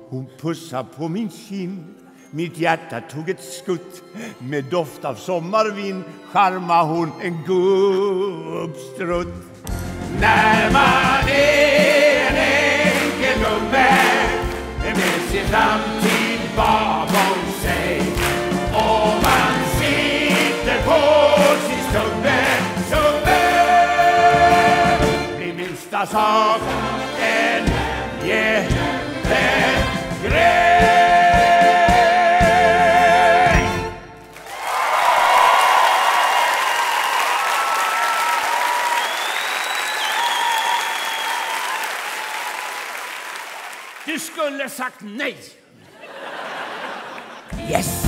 Hon pussade på min kind. Mitt hjärta tog ett skutt. Med doft av sommarvind charma hon en gubbstrutt. När man är en enkel gubbe med sin framtid bakom sig och man sitter på sin stubbe blir minsta sak en jättegrej. Du skulle sagt nej. Yes!